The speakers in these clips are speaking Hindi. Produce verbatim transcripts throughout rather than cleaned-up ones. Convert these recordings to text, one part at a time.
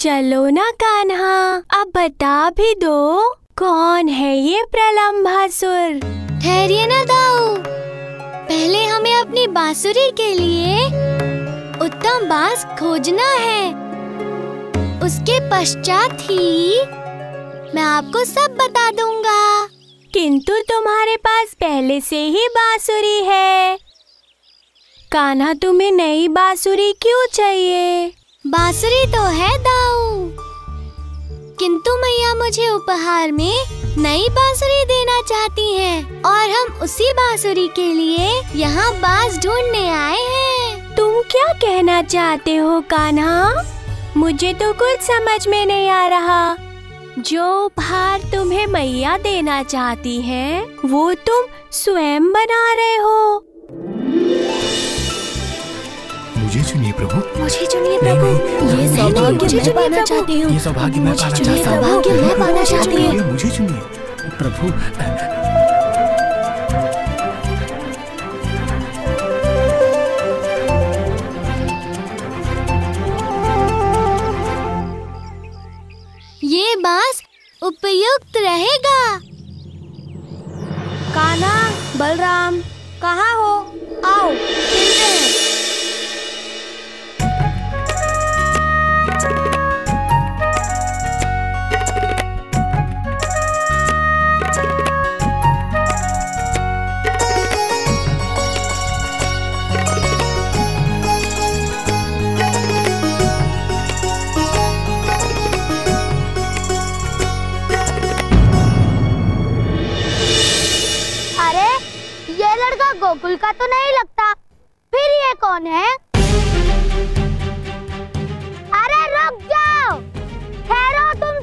चलो ना कान्हा, अब बता भी दो कौन है ये प्रलंभासुर। ठहरिए ना दाऊ, पहले हमें अपनी बांसुरी के लिए उत्तम बांस खोजना है। उसके पश्चात ही मैं आपको सब बता दूंगा। किंतु तुम्हारे पास पहले से ही बांसुरी है। कान्हा, तुम्हें नई बांसुरी क्यों चाहिए? बांसुरी तो है दाऊ, किंतु मैया मुझे उपहार में नई बांसुरी देना चाहती हैं और हम उसी बांसुरी के लिए यहाँ बांस ढूंढने आए हैं। तुम क्या कहना चाहते हो कान्हा? मुझे तो कुछ समझ में नहीं आ रहा। जो उपहार तुम्हें मैया देना चाहती है वो तुम स्वयं बना रहे हो। मुझे चुनिए प्रभु, मुझे चुनिए प्रभु। ये सौभाग्य मैं पाना चाहती हूँ। ये सौभाग्य मैं पाना चाहती हूँ। सौभाग्य मैं पाना चाहती हूँ। मुझे चुनिए प्रभु। ये बांस उपयुक्त रहेगा। कान्हा, बलराम, कहाँ हो? आओ खेलते हैं। गोकुल का तो नहीं लगता, फिर ये कौन है? अरे रुक जाओ, ठहरो तुम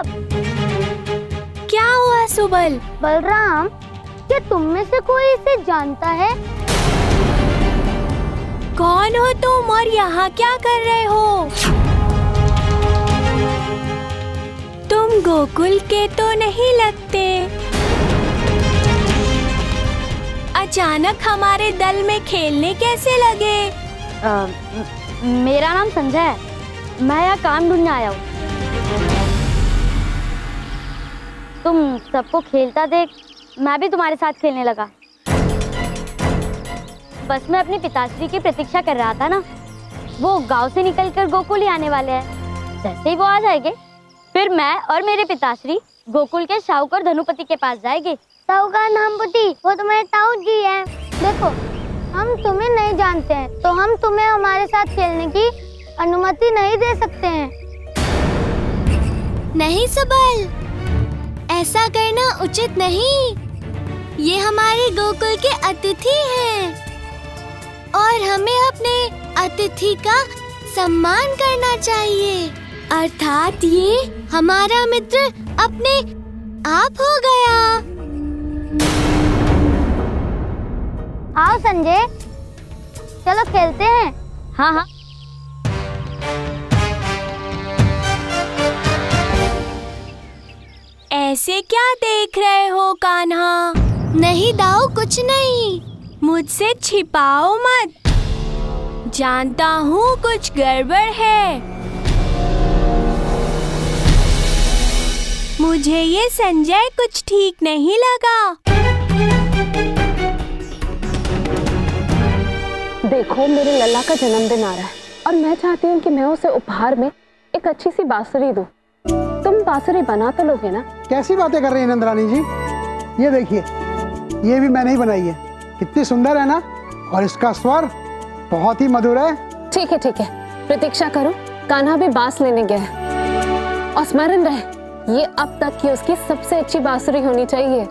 सब। क्या हुआ सुबल? बलराम, क्या तुम में से कोई इसे जानता है? कौन हो तुम और यहाँ क्या कर रहे हो? तुम गोकुल के तो नहीं लगते। अचानक हमारे दल में खेलने कैसे लगे? आ, मेरा नाम संजय है, मैं यहाँ काम ढूंढने आया हूँ। तुम सबको खेलता देख मैं भी तुम्हारे साथ खेलने लगा। बस मैं अपनी पिताश्री की प्रतीक्षा कर रहा था ना, वो गांव से निकलकर गोकुल ही आने वाले हैं। जैसे ही वो आ जाएंगे फिर मैं और मेरे पिताश्री गोकुल के शाहूकार धनुपति के पास जाएंगे। शाहूकार धनुपति, वो तुम्हारे ताऊ जी हैं। देखो, हम तुम्हें नहीं जानते हैं तो हम तुम्हें हमारे साथ खेलने की अनुमति नहीं दे सकते हैं। नहीं सुबल, ऐसा करना उचित नहीं। ये हमारे गोकुल के अतिथि हैं और हमें अपने अतिथि का सम्मान करना चाहिए। अर्थात ये हमारा मित्र अपने आप हो गया। आओ संजय, चलो खेलते हैं। हाँ हाँ। ऐसे क्या देख रहे हो कान्हा? नहीं दाऊ, कुछ नहीं। मुझसे छिपाओ मत, जानता हूँ कुछ गड़बड़ है। मुझे ये संजय कुछ ठीक नहीं लगा। देखो, मेरे लल्ला का जन्मदिन आ रहा है और मैं चाहती हूँ कि मैं उसे उपहार में एक अच्छी सी बांसुरी दूँ। तुम बांसुरी बना तो लोगे ना? कैसी बातें कर रही हैं नंदरानी जी? ये देखिए, ये भी मैंने ही बनाई है। कितनी सुंदर है ना, और इसका स्वर बहुत ही मधुर है। ठीक है ठीक है, प्रतीक्षा करो। कान्हा भी बांस लेने गया है और स्मरण रहे, ये अब तक की उसकी सबसे अच्छी बांसुरी होनी चाहिए।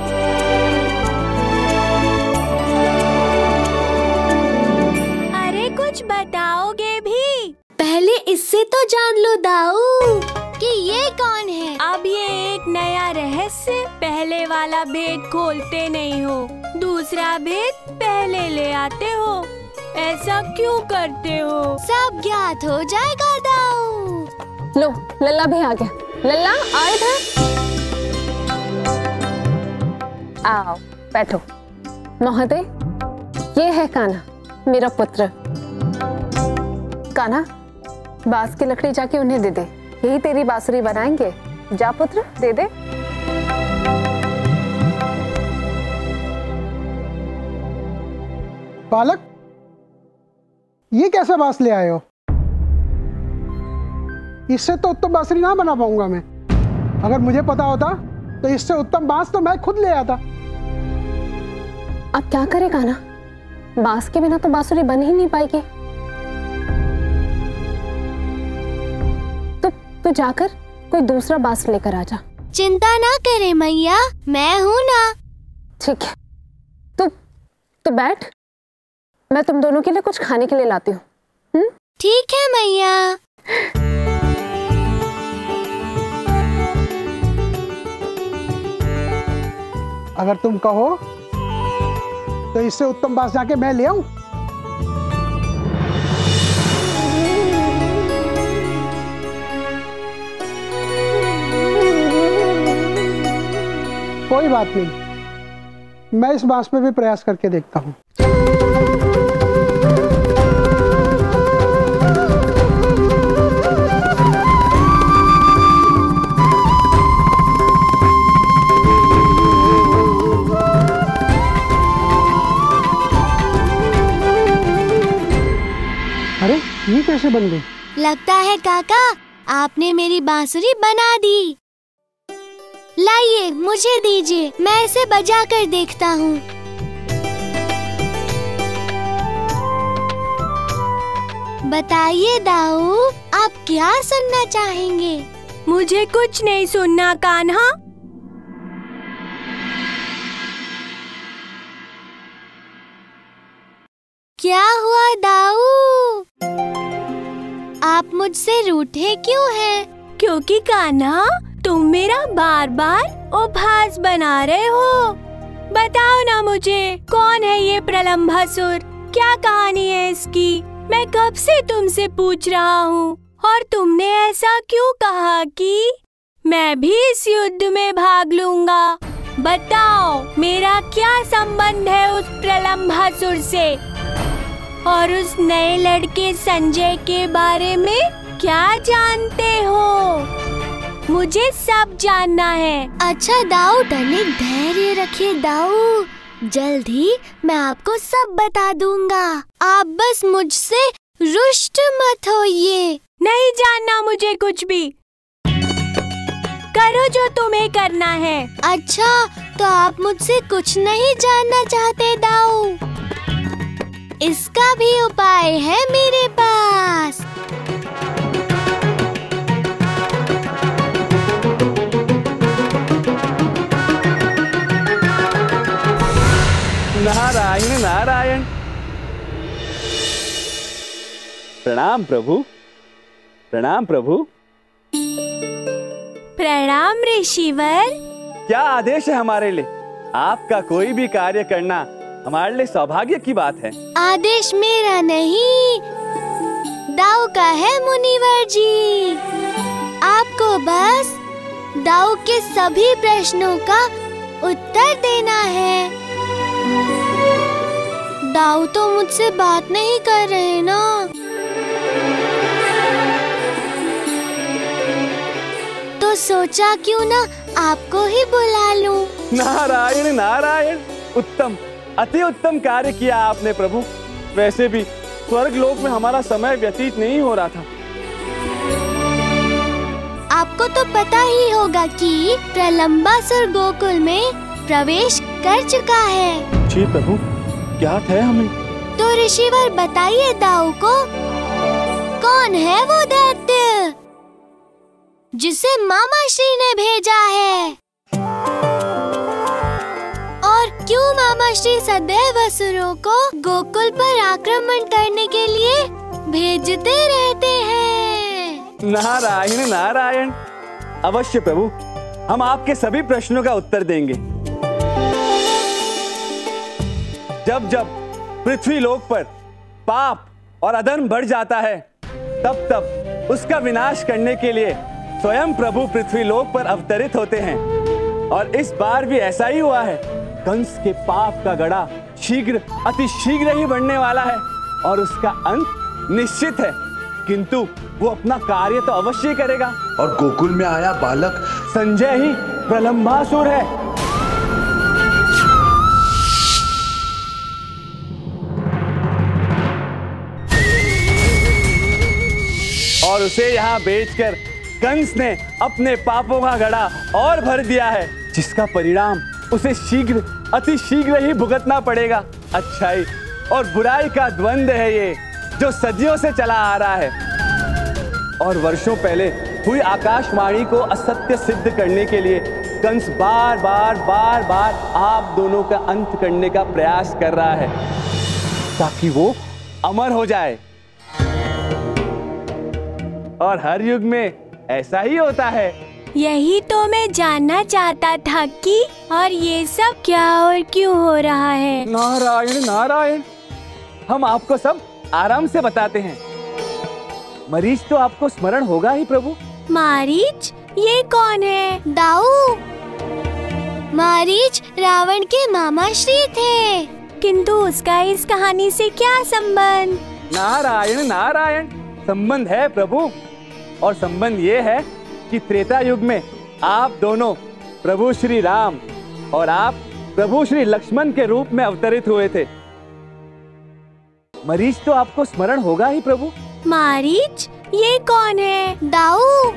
अरे कुछ बताओगे भी? पहले इससे तो जान लो दाऊ कि ये कौन है। अब ये एक नया रहस्य। पहले वाला भेद खोलते नहीं हो, दूसरा भेद पहले ले आते हो। ऐसा क्यों करते हो? सब ज्ञात हो जाएगा दाऊ। लो, लल्ला भी आ गया। लल्ला, आए थे? आओ बैठो। महोदय, ये है कान्हा, मेरा पुत्र। कान्हा, बांस की लकड़ी जाके उन्हें दे दे। यही तेरी बांसुरी बनाएंगे। जा पुत्र, दे दे। बालक, ये कैसे बांस ले आए हो? इससे तो उत्तम बांसुरी ना बना पाऊंगा मैं। अगर मुझे पता होता तो इससे उत्तम बांस तो मैं खुद ले आता। अब क्या करे कान्हा, बांस के बिना तो बांसुरी बन ही नहीं पाएगी। तो तू जाकर कोई दूसरा बांस लेकर आ जा। चिंता ना करे मैया, मैं हूँ ना। ठीक है, तू तू बैठ, मैं तुम दोनों के लिए कुछ खाने के लिए लाती हूँ। हम्म? ठीक है मैया। अगर तुम कहो तो इससे उत्तम बांस जाके मैं ले आऊं। कोई बात नहीं, मैं इस बांस पे भी प्रयास करके देखता हूं। अरे ये कैसे बन गई? लगता है काका आपने मेरी बांसुरी बना दी। लाइए मुझे दीजिए, मैं इसे बजा कर देखता हूँ। बताइए दाऊ, आप क्या सुनना चाहेंगे? मुझे कुछ नहीं सुनना कान्हा। क्या हुआ दाऊ? आप मुझसे रूठे क्यों हैं? क्योंकि कान्हा तुम मेरा बार बार उपहास बना रहे हो। बताओ ना मुझे, कौन है ये प्रलंबासुर? क्या कहानी है इसकी? मैं कब से तुमसे पूछ रहा हूँ, और तुमने ऐसा क्यों कहा कि मैं भी इस युद्ध में भाग लूंगा? बताओ मेरा क्या संबंध है उस प्रलंबासुर से? और उस नए लड़के संजय के बारे में क्या जानते हो? मुझे सब जानना है। अच्छा दाऊ, तनिक धैर्य रखिए दाऊ, जल्द ही मैं आपको सब बता दूंगा। आप बस मुझसे रुष्ट मत होइए। नहीं जानना मुझे कुछ भी, करो जो तुम्हें करना है। अच्छा, तो आप मुझसे कुछ नहीं जानना चाहते दाऊ? इसका भी उपाय है मेरे पास। नारायण नारायण। प्रणाम प्रभु, प्रणाम प्रभु। प्रणाम ऋषिवर। क्या आदेश है हमारे लिए? आपका कोई भी कार्य करना हमारे लिए सौभाग्य की बात है। आदेश मेरा नहीं, दाऊ का है मुनिवर जी। आपको बस दाऊ के सभी प्रश्नों का उत्तर देना है। दाऊ तो मुझसे बात नहीं कर रहे ना। तो सोचा क्यों ना आपको ही बुला लूं। नारायण नारायण, उत्तम, अति उत्तम कार्य किया आपने प्रभु। वैसे भी स्वर्ग लोक में हमारा समय व्यतीत नहीं हो रहा था। आपको तो पता ही होगा कि प्रलंबासुर गोकुल में प्रवेश कर चुका है। जी प्रभु, ज्ञात है हमें। तो ऋषिवर बताइए दाऊ को, कौन है वो दैत्य जिसे मामा श्री ने भेजा है? और क्यों मामा श्री सदैव असुरों को गोकुल पर आक्रमण करने के लिए भेजते रहते हैं? नारायण नारायण, अवश्य प्रभु, हम आपके सभी प्रश्नों का उत्तर देंगे। जब जब पृथ्वी लोक पर पाप और अधर्म बढ़ जाता है, तब तब उसका विनाश करने के लिए स्वयं प्रभु पृथ्वी लोक पर अवतरित होते हैं। और इस बार भी ऐसा ही हुआ है। कंस के पाप का गड़ा शीघ्र, अति शीघ्र ही बढ़ने वाला है और उसका अंत निश्चित है। किंतु वो अपना कार्य तो अवश्य करेगा। और गोकुल में आया बालक संजय ही प्रलंबासुर है। और उसे यहाँ बेचकर कंस ने अपने पापों का घड़ा और भर दिया है, जिसका परिणाम उसे शीघ्र अति शीघ्र ही भुगतना पड़ेगा। अच्छाई और बुराई का द्वंद्व है ये, जो सदियों से चला आ रहा है। और वर्षों पहले हुई आकाशवाणी को असत्य सिद्ध करने के लिए कंस बार बार बार बार आप दोनों का अंत करने का प्रयास कर रहा है, ताकि वो अमर हो जाए। और हर युग में ऐसा ही होता है। यही तो मैं जानना चाहता था कि और ये सब क्या और क्यों हो रहा है। नारायण नारायण, हम आपको सब आराम से बताते हैं। मरीच तो आपको स्मरण होगा ही प्रभु। मारीच? ये कौन है? दाऊ, मारीच रावण के मामा श्री थे। किंतु उसका इस कहानी से क्या संबंध? नारायण नारायण, संबंध है प्रभु। और संबंध ये है कि त्रेता युग में आप दोनों प्रभु श्री राम और आप प्रभु श्री लक्ष्मण के रूप में अवतरित हुए थे। मरीच तो आपको स्मरण होगा ही प्रभु। मारीच? ये कौन है? दाऊ,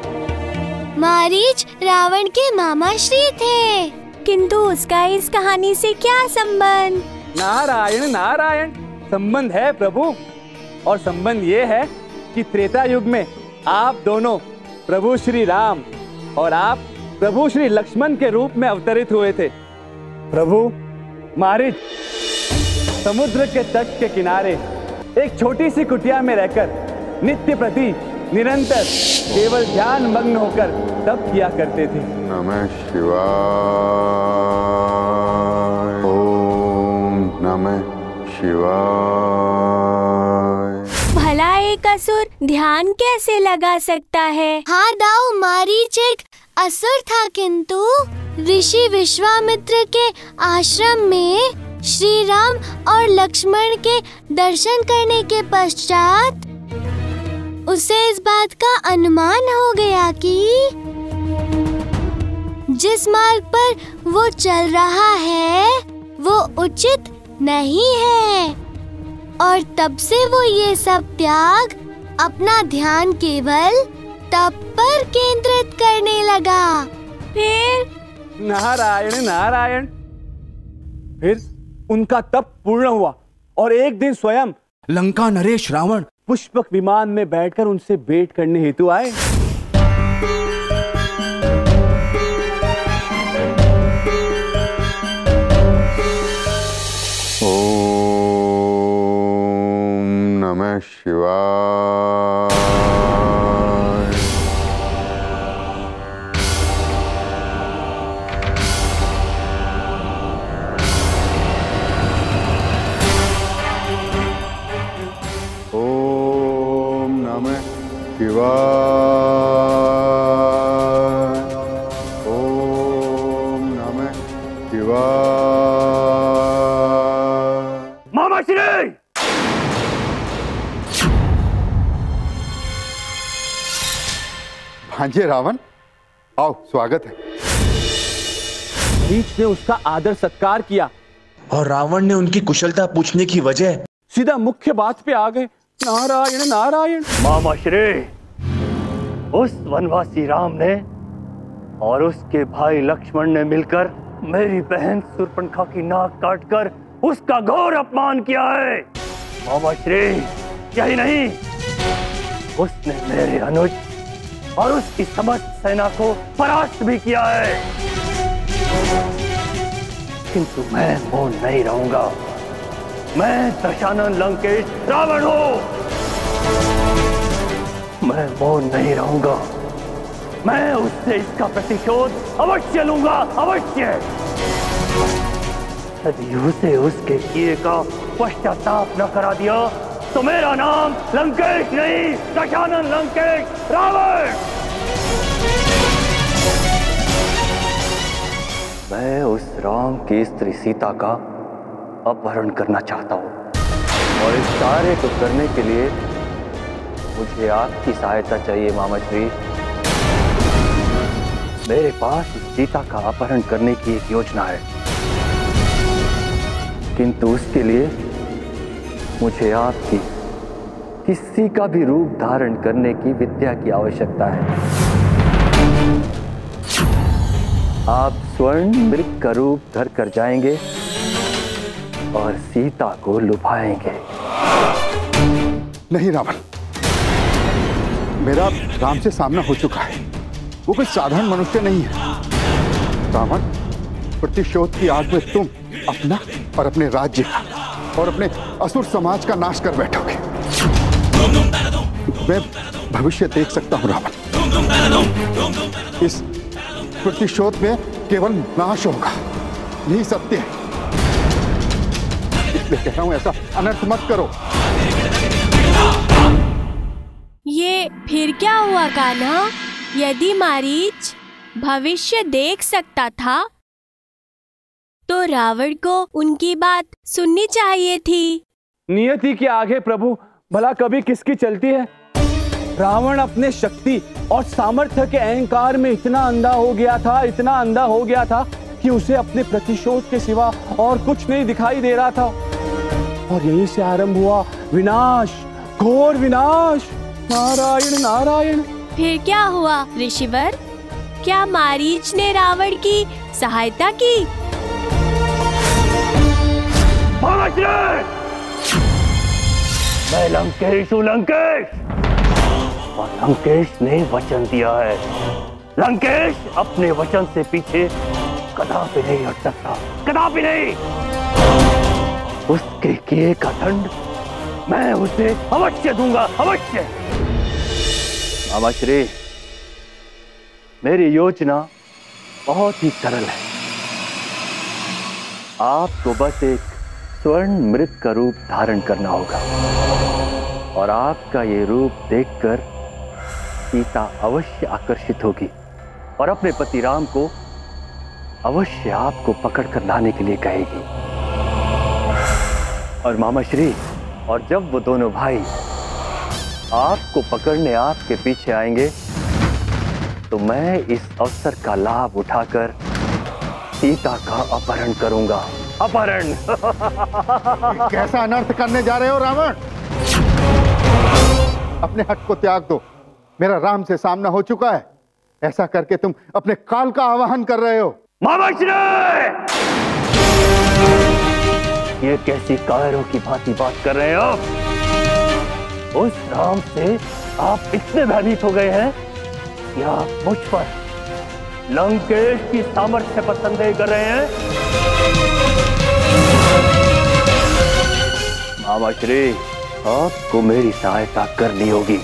मारीच रावण के मामा श्री थे। किंतु उसका इस कहानी से क्या संबंध? नारायण नारायण, संबंध है प्रभु। और संबंध ये है कि त्रेता युग में आप दोनों प्रभु श्री राम और आप प्रभु श्री लक्ष्मण के रूप में अवतरित हुए थे। प्रभु मारीच समुद्र के तट के किनारे एक छोटी सी कुटिया में रहकर नित्य प्रति निरंतर केवल ध्यान मग्न होकर तप किया करते थे। नमः शिवाय, ओम नमः शिवाय। भला एक असुर ध्यान कैसे लगा सकता है? हाँ दाऊ, मारीच एक असुर था, किंतु ऋषि विश्वामित्र के आश्रम में श्री राम और लक्ष्मण के दर्शन करने के पश्चात उसे इस बात का अनुमान हो गया कि जिस मार्ग पर वो चल रहा है वो उचित नहीं है। और तब से वो ये सब त्याग अपना ध्यान केवल तप पर केंद्रित करने लगा। फिर? नारायण नारायण, फिर उनका तप पूर्ण हुआ और एक दिन स्वयं लंका नरेश रावण पुष्पक विमान में बैठकर उनसे भेंट करने हेतु आए। नमः शिवाय। ओम नमः शिवाय। ओम नमः शिवाय। मामा श्री, भांजे रावण, आओ, स्वागत है। मरीच ने उसका आदर सत्कार किया और रावण ने उनकी कुशलता पूछने की वजह सीधा मुख्य बात पे आ गए। नारायण नारायण। मामा श्री, उस वनवासी राम ने और उसके भाई लक्ष्मण ने मिलकर मेरी बहन शूर्पणखा की नाक काटकर उसका घोर अपमान किया है। मामा श्री, यही नहीं, उसने मेरे अनुज और उसकी समस्त सेना को परास्त भी किया है। किंतु मैं मौन नहीं रहूंगा। मैं दशानन लंकेश रावण हूं। मैं मौन नहीं रहूंगा। मैं उससे इसका प्रतिशोध अवश्य लूंगा, अवश्य। यदि उसे उसके किए का पश्चाताप न करा दिया तो मेरा नाम लंकेश नहीं, दशानन लंकेश रावण। मैं उस राम की स्त्री सीता का अपहरण करना चाहता हूं और इस कार्य को करने के लिए मुझे आपकी सहायता चाहिए मामा श्री। मेरे पास सीता का अपहरण करने की एक योजना है, किंतु उसके लिए मुझे आपकी किसी का भी रूप धारण करने की विद्या की आवश्यकता है। आप स्वर्ण मृग का रूप धर कर जाएंगे और सीता को लुभाएंगे। नहीं रावण, मेरा राम से सामना हो चुका है। वो कोई साधारण मनुष्य नहीं है। रावण, प्रतिशोध की आग में तुम अपना और अपने राज्य का और अपने असुर समाज का नाश कर बैठोगे। मैं भविष्य देख सकता हूं रावण। इस प्रतिशोध में केवल नाश होगा, यही सत्य है। इसलिए कह रहा हूं, ऐसा अनर्थ मत करो। ये फिर क्या हुआ कान्हा? यदि मारीच भविष्य देख सकता था तो रावण को उनकी बात सुननी चाहिए थी। नियति के आगे प्रभु भला कभी किसकी चलती है? रावण अपने शक्ति और सामर्थ्य के अहंकार में इतना अंधा हो गया था, इतना अंधा हो गया था कि उसे अपने प्रतिशोध के सिवा और कुछ नहीं दिखाई दे रहा था। और यहीं से आरंभ हुआ विनाश, घोर विनाश। नारायण नारायण। फिर क्या हुआ ऋषिवर? क्या मारीच ने रावण की सहायता की? मैं लंकेश हूँ, लंकेश। और लंकेश ने वचन दिया है। लंकेश अपने वचन से पीछे कदापि नहीं हट सकता, कदापि नहीं। उसके किए का दंड मैं उसे अवश्य दूंगा, अवश्य। मामा श्री, मेरी योजना बहुत ही सरल है। आपको बस एक स्वर्ण मृग का रूप धारण करना होगा और आपका ये रूप देखकर सीता अवश्य आकर्षित होगी और अपने पति राम को अवश्य आपको पकड़कर लाने के लिए कहेगी। और मामा श्री, और जब वो दोनों भाई आपको पकड़ने आपके पीछे आएंगे तो मैं इस अवसर का लाभ उठाकर सीता का अपहरण करूंगा। अपहरण। कैसा अनर्थ करने जा रहे हो रावण? अपने हट को त्याग दो। मेरा राम से सामना हो चुका है। ऐसा करके तुम अपने काल का आवाहन कर रहे हो। मामा श्री, ये कैसी कायरों की भांति बात कर रहे हो? उस राम से आप इतने भयभीत हो गए हैं कि आप मुझ पर लंकेश की सामर्थ्य पर संदेह कर रहे हैं। मामा श्री, आपको मेरी सहायता करनी होगी।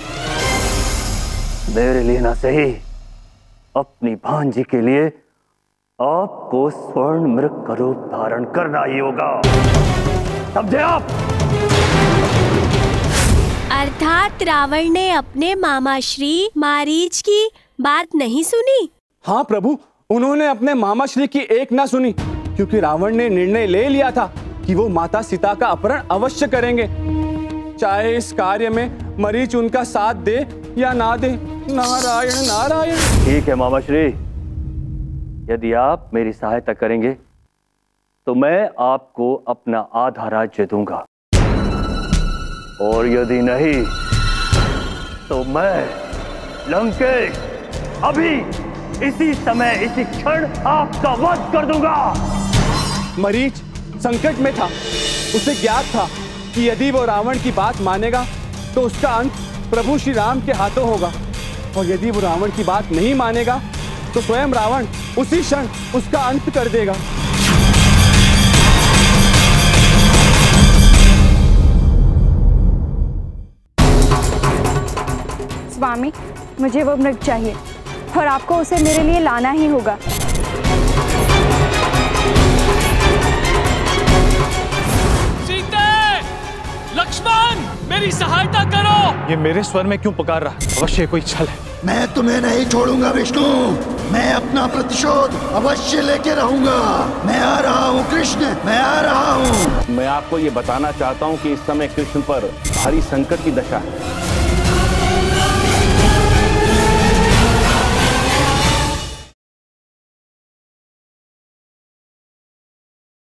मेरे लिए ना सही, अपनी भांजी के लिए आपको स्वर्ण मृग का रूप धारण करना ही होगा। समझे आप? अर्थात रावण ने अपने मामा श्री मारीच की बात नहीं सुनी? हाँ प्रभु, उन्होंने अपने मामा श्री की एक ना सुनी, क्योंकि रावण ने निर्णय ले लिया था कि वो माता सीता का अपहरण अवश्य करेंगे, चाहे इस कार्य में मरीच उनका साथ दे या ना दे। नारायण नारायण। ठीक है मामा श्री, यदि आप मेरी सहायता करेंगे तो मैं आपको अपना आधा राज्य दूंगा, और यदि नहीं तो मैं लंकेश अभी इसी समय इसी क्षण आपका वध कर दूंगा। मरीच संकट में था। उसे ज्ञात था कि यदि वो रावण की बात मानेगा तो उसका अंत प्रभु श्री राम के हाथों होगा, और यदि वो रावण की बात नहीं मानेगा तो स्वयं रावण उसी क्षण उसका अंत कर देगा। स्वामी, मुझे वो मृग चाहिए और आपको उसे मेरे लिए लाना ही होगा। सीते, लक्ष्मण, मेरी सहायता करो। ये मेरे स्वर में क्यों पुकार रहा? अवश्य कोई छल है। मैं तुम्हें नहीं छोड़ूंगा विष्णु। मैं अपना प्रतिशोध अवश्य लेके रहूंगा। मैं आ रहा हूँ कृष्ण, मैं आ रहा हूँ। मैं आपको ये बताना चाहता हूँ कि इस समय कृष्ण पर भारी संकट की दशा है।